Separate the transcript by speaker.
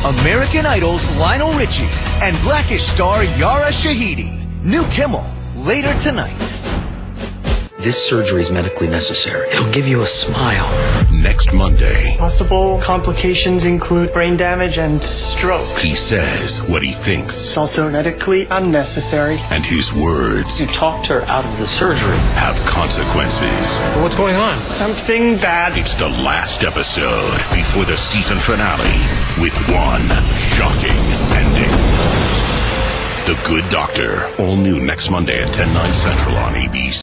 Speaker 1: American Idol's Lionel Richie and Blackish star Yara Shahidi. New Kimmel, later tonight.
Speaker 2: This surgery is medically necessary. It'll give you a smile.
Speaker 3: Next Monday.
Speaker 4: Possible complications include brain damage and stroke.
Speaker 3: He says what he thinks.
Speaker 4: It's also medically unnecessary.
Speaker 3: And his words
Speaker 2: You talked her out of the surgery.
Speaker 3: have consequences.
Speaker 2: What's going on?
Speaker 4: Something bad.
Speaker 3: It's the last episode before the season finale with one shocking ending. The Good Doctor. All new next Monday at 10/9 Central on ABC.